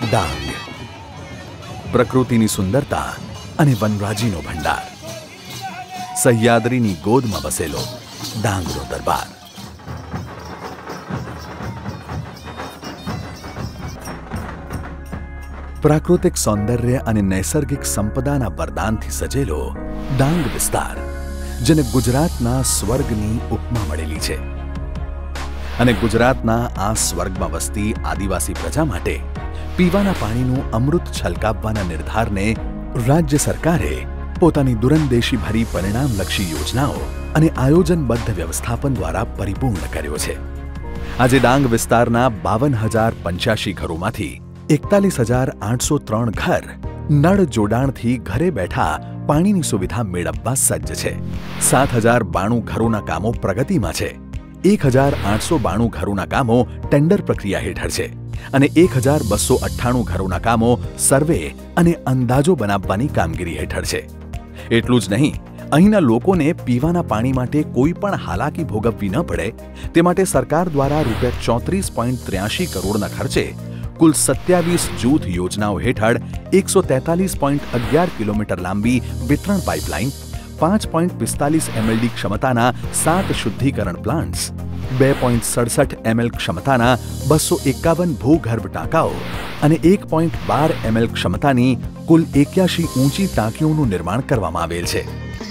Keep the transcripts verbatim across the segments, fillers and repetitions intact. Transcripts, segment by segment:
ડાંગ, પ્રકૃતિની સુંદરતા અને વનરાજીનો ભંડાર, સહ્યાદ્રીની ગોદમાં બસેલો ડાંગનો દરબાર. પ્રાકૃતિક સૌંદર્ય અને નૈસર્ગિક સંપદાના વરદાનથી સજેલો ડાંગ વિસ્તાર, જેને ગુજરાતના સ્વર્ગની ઉપમા મળેલી છે. અને ગુજરાતના આ સ્વર્ગમાં વસતી આદિવાસી પ્રજા માટે પીવાના પાણીનું અમૃત છલકાવવાના નિર્ધારને રાજ્ય સરકારે પોતાની દૂરંદેશી ભરી પરિણામલક્ષી યોજનાઓ અને આયોજનબદ્ધ વ્યવસ્થાપન દ્વારા પરિપૂર્ણ કર્યો છે. આજે ડાંગ વિસ્તારના બાવન હજાર પંચ્યાસી ઘરોમાંથી એકતાલીસ હજાર આઠસો ત્રણ ઘર નળ જોડાણથી ઘરે બેઠા પાણીની સુવિધા મેળવવા સજ્જ છે. સાત હજાર બાણું ઘરોના કામો પ્રગતિમાં છે. એક હજાર આઠસો બાણું ઘરોના કામો ટેન્ડર પ્રક્રિયા હેઠળ છે અને એક હજાર બસો અઠ્ઠાણું ઘરોના કામો સર્વે અને અંદાજો બનાવવાની કામગીરી હેઠળ છે. એટલું જ નહીં, અહીંના લોકોને પીવાના પાણી માટે કોઈ પણ હાલાકી ભોગવવી ન પડે તે માટે સરકાર દ્વારા રૂપિયા ચોત્રીસ પોઈન્ટ ત્ર્યાસી કરોડના ખર્ચે કુલ સત્યાવીસ જૂથ યોજનાઓ હેઠળ એકસો તેતાલીસ પોઈન્ટ અગિયાર કિલોમીટર લાંબી વિતરણ પાઇપલાઇન, પાંચ પોઈન્ટ પિસ્તાલીસ એમએલડી ક્ષમતાના સાત શુદ્ધિકરણ પ્લાન્ટ્સ, બે પોઈન્ટ સડસઠ એમએલ ક્ષમતાના બસો એકાવન ભૂગર્ભ ટાંકાઓ અને એક પોઈન્ટ બાર એમએલ ક્ષમતાની કુલ એક્યાસી ઊંચી ટાંકીઓનું નિર્માણ કરવામાં આવેલ છે.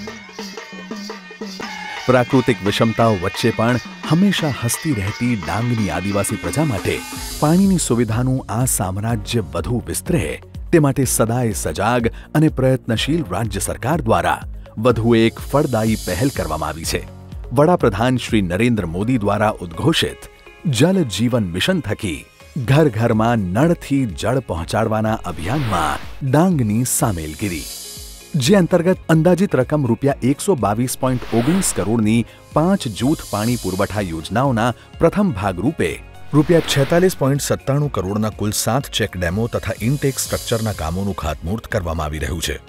પ્રાકૃતિક વિષમતાઓ વચ્ચે પણ હંમેશા હસતી રહેતી ડાંગની આદિવાસી પ્રજા માટે પાણીની સુવિધાનું આ સામ્રાજ્ય વધુ વિસ્તરે તે માટે સદાય સજાગ અને પ્રયત્નશીલ રાજ્ય સરકાર દ્વારા વધુ એક ફળદાયી પહેલ કરવામાં આવી છે. વડાપ્રધાન શ્રી નરેન્દ્ર મોદી દ્વારા ઉદ્ઘોષિત જલ જીવન મિશન થકી ઘર ઘરમાં નળથી જળ પહોંચાડવાના અભિયાનમાં ડાંગની સામેલગીરી, જે અંતર્ગત અંદાજિત રકમ રૂપિયા એકસો બાવીસ પોઈન્ટ ઓગણીસ કરોડની પાંચ જૂથ પાણી પુરવઠા યોજનાઓના પ્રથમ ભાગરૂપે રૂપિયા છેતાલીસ પોઈન્ટ સત્તાણું કરોડના કુલ સાત ચેક ડેમો તથા ઇનટેક સ્ટ્રક્ચરના કામોનું ખાતમુહૂર્ત કરવામાં આવી રહ્યું છે.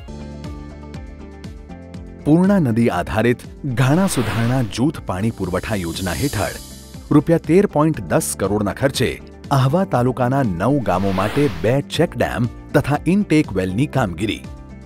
પૂર્ણા નદી આધારિત ઘાણા સુધારણા જૂથ પાણી પુરવઠા યોજના હેઠળ રૂપિયા તેર પોઈન્ટ દસ કરોડના ખર્ચે આહવા તાલુકાના નવ ગામો માટે બે ચેક ડેમ તથા ઇનટેક વેલની કામગીરી,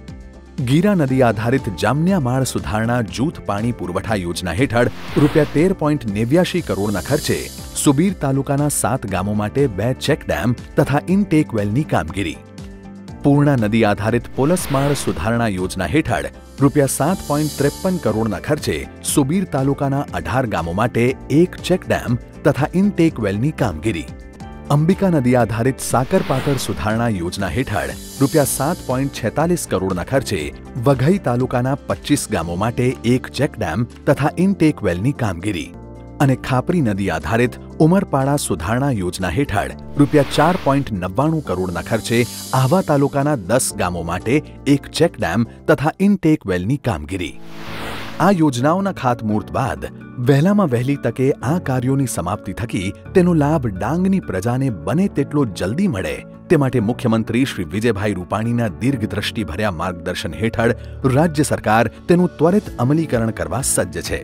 ગીરા નદી આધારિત જામન્યામાળ સુધારણા જૂથ પાણી પુરવઠા યોજના હેઠળ રૂપિયા તેર પોઈન્ટ નેવ્યાસી કરોડના ખર્ચે સુબીર તાલુકાના સાત ગામો માટે બે ચેક ડેમ તથા ઇનટેક વેલની કામગીરી, પૂર્ણા નદી આધારિત પોલસમાળ સુધારણા યોજના હેઠળ રૂપિયા સાત પોઈન્ટ ત્રેપન કરોડના ખર્ચે સુબીર તાલુકાના અઢાર ગામો માટે એક ચેક ડેમ તથા ઇનટેક વેલની કામગીરી, અંબિકા નદી આધારિત સાકરપાતર સુધારણા યોજના હેઠળ રૂપિયા સાત પોઈન્ટ છેતાલીસ કરોડના ખર્ચે વઘઈ તાલુકાના પચીસ ગામો માટે એક ચેક ડેમ તથા ઇનટેક વેલની કામગીરી અને ખાપરી નદી આધારિત ઉમરપાડા સુધારણા યોજના હેઠળ રૂપિયા ચાર પોઈન્ટ નવ્વાણું કરોડના ખર્ચે આહવા તાલુકાના દસ ગામો માટે એક ચેક ડેમ તથા ઇનટેક વેલની કામગીરી. આ યોજનાઓના ખાતમુહૂર્ત બાદ વહેલામાં વહેલી તકે આ કાર્યોની સમાપ્તિ થકી તેનો લાભ ડાંગની પ્રજાને બને તેટલો જલ્દી મળે તે માટે મુખ્યમંત્રી શ્રી વિજયભાઈ રૂપાણીના દીર્ઘદ્રષ્ટિભર્યા માર્ગદર્શન હેઠળ રાજ્ય સરકાર તેનું ત્વરિત અમલીકરણ કરવા સજ્જ છે.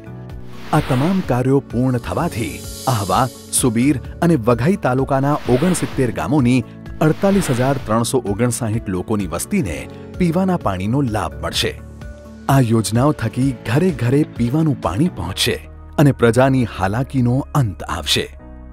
આ તમામ કાર્યો પૂર્ણ થવાથી આહવા, સુબીર અને વઘઈ તાલુકાના ઓગણસિત્તેર ગામોની અડતાલીસ હજાર ત્રણસો ઓગણસાહીઠ લોકોની વસ્તીને પીવાના પાણીનો લાભ મળશે. આ યોજનાઓ થકી ઘરે ઘરે પીવાનું પાણી પહોંચશે અને પ્રજાની હાલાકીનો અંત આવશે.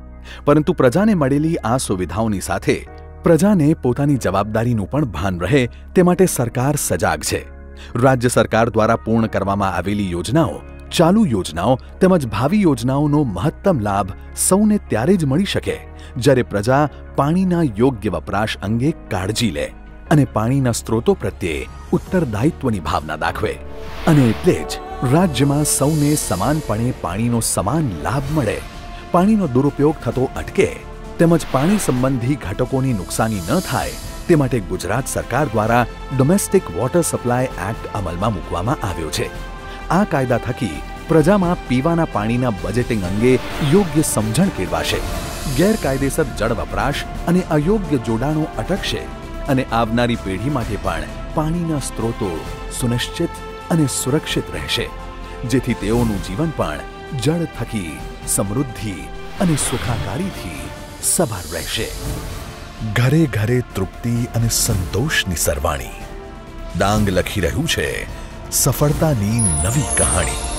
પરંતુ પ્રજાને મળેલી આ સુવિધાઓની સાથે પ્રજાને પોતાની જવાબદારીનું પણ ભાન રહે તે માટે સરકાર સજાગ છે. રાજ્ય સરકાર દ્વારા પૂર્ણ કરવામાં આવેલી યોજનાઓ, ચાલુ યોજનાઓ તેમજ ભાવિ યોજનાઓનો મહત્તમ લાભ સૌને ત્યારે જ મળી શકે જ્યારે પ્રજા પાણીના યોગ્ય વપરાશ અંગે કાળજી લે અને પાણીના સ્ત્રોતો પ્રત્યે ઉત્તરદાયિત્વની ભાવના દાખવે. અને એટલે જ રાજ્યમાં સૌને સમાનપણે પાણીનો સમાન લાભ મળે, પાણીનો દુરુપયોગ થતો અટકે તેમજ પાણી સંબંધી ઘટકોની નુકસાની ન થાય તે માટે ગુજરાત સરકાર દ્વારા ડોમેસ્ટિક વોટર સપ્લાય એક્ટ અમલમાં મૂકવામાં આવ્યો છે. આ કાયદા થકી પ્રજામાં પીવાના પાણીના બજેટિંગ અંગે યોગ્ય સમજણ કેળવાશે, ગેરકાયદેસર જળ વપરાશ અને અયોગ્ય જોડાણો અટકશે અને આવનારી પેઢી માટે પણ પાણીના સ્ત્રોતો સુનિશ્ચિત અને સુરક્ષિત રહેશે, જેથી તેઓનું જીવન પણ જળ થકી સમૃદ્ધિ અને સુખાકારીથી સભર રહેશે. ઘરે ઘરે તૃપ્તિ અને સંતોષની સરવાણી. ડાંગ લખી રહ્યું છે સફળતાની નવી કહાણી.